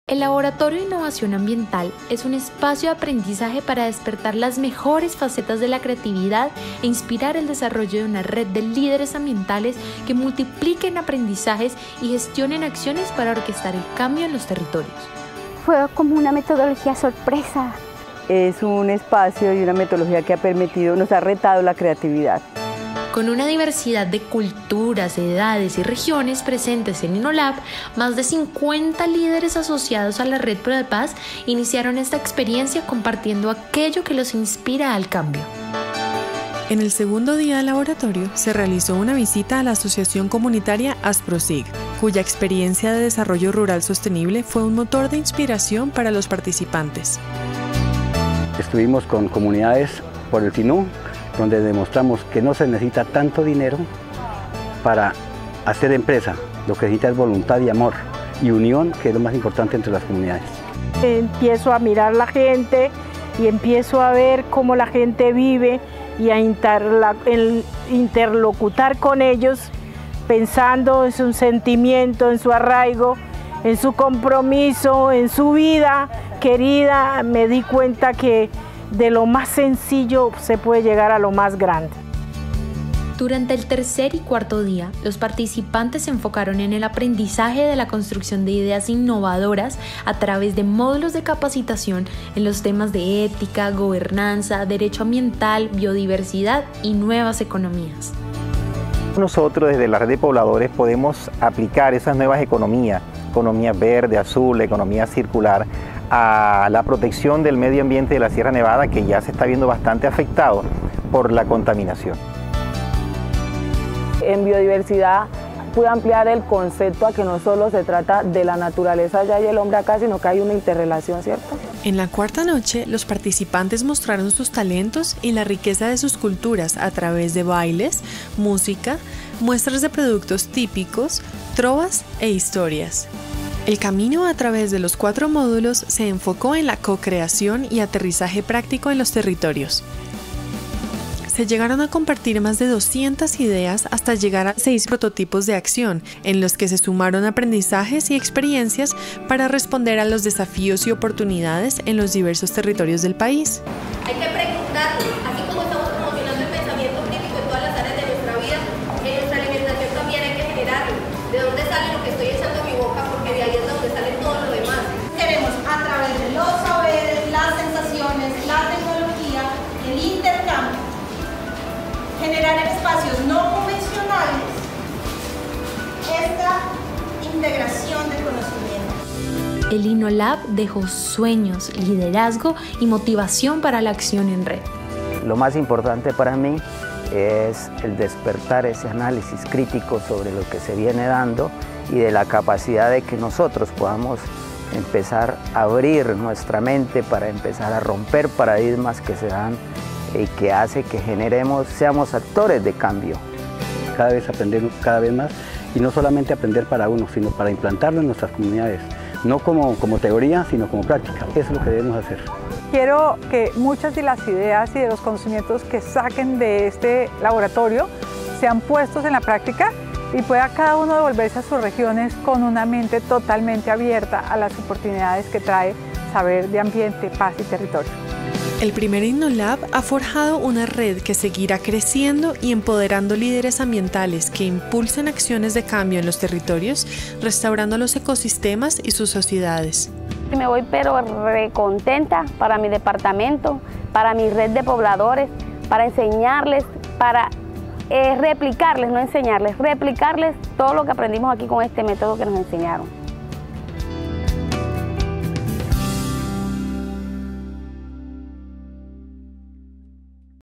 El Laboratorio de Innovación Ambiental es un espacio de aprendizaje para despertar las mejores facetas de la creatividad e inspirar el desarrollo de una red de líderes ambientales que multipliquen aprendizajes y gestionen acciones para orquestar el cambio en los territorios. Fue como una metodología sorpresa. Es un espacio y una metodología que nos ha retado la creatividad. Con una diversidad de culturas, edades y regiones presentes en InnoLab, más de 50 líderes asociados a la Red ProDePaz iniciaron esta experiencia compartiendo aquello que los inspira al cambio. En el segundo día del laboratorio se realizó una visita a la asociación comunitaria ASPROSIG, cuya experiencia de desarrollo rural sostenible fue un motor de inspiración para los participantes. Estuvimos con comunidades por el FINU, donde demostramos que no se necesita tanto dinero para hacer empresa. Lo que necesita es voluntad y amor y unión, que es lo más importante entre las comunidades. Empiezo a mirar la gente y empiezo a ver cómo la gente vive y a interlocutar con ellos, pensando en su sentimiento, en su arraigo, en su compromiso, en su vida querida. Me di cuenta que de lo más sencillo se puede llegar a lo más grande. Durante el tercer y cuarto día, los participantes se enfocaron en el aprendizaje de la construcción de ideas innovadoras a través de módulos de capacitación en los temas de ética, gobernanza, derecho ambiental, biodiversidad y nuevas economías. Nosotros desde la red de pobladores podemos aplicar esas nuevas economía verde, azul, economía circular, a la protección del medio ambiente de la Sierra Nevada, que ya se está viendo bastante afectado por la contaminación. En biodiversidad pude ampliar el concepto a que no solo se trata de la naturaleza allá y el hombre acá, sino que hay una interrelación, ¿cierto? En la cuarta noche, los participantes mostraron sus talentos y la riqueza de sus culturas a través de bailes, música, muestras de productos típicos, trovas e historias. El camino a través de los 4 módulos se enfocó en la co-creación y aterrizaje práctico en los territorios. Se llegaron a compartir más de 200 ideas hasta llegar a 6 prototipos de acción, en los que se sumaron aprendizajes y experiencias para responder a los desafíos y oportunidades en los diversos territorios del país. Hay que preguntarle, así como estamos promocionando el pensamiento crítico en todas las áreas de nuestra vida, en nuestra alimentación también hay que generarlo. ¿De dónde sale lo que estoy echando a mi boca? Porque de ahí es donde sale todo lo demás. Queremos, a través de los saberes, las sensaciones, la tecnología, el intercambio, generar espacios no convencionales, esta integración de conocimientos. El InnoLab dejó sueños, liderazgo y motivación para la acción en red. Lo más importante para mí es el despertar ese análisis crítico sobre lo que se viene dando y de la capacidad de que nosotros podamos empezar a abrir nuestra mente para empezar a romper paradigmas que se dan y que hace que seamos actores de cambio. Cada vez aprender cada vez más y no solamente aprender para uno, sino para implantarlo en nuestras comunidades, no como teoría, sino como práctica. Eso es lo que debemos hacer. Quiero que muchas de las ideas y de los conocimientos que saquen de este laboratorio sean puestos en la práctica y pueda cada uno devolverse a sus regiones con una mente totalmente abierta a las oportunidades que trae saber de ambiente, paz y territorio. El primer InnoLab ha forjado una red que seguirá creciendo y empoderando líderes ambientales que impulsen acciones de cambio en los territorios, restaurando los ecosistemas y sus sociedades. Me voy pero recontenta para mi departamento, para mi red de pobladores, para enseñarles, para replicarles, no enseñarles, replicarles todo lo que aprendimos aquí con este método que nos enseñaron.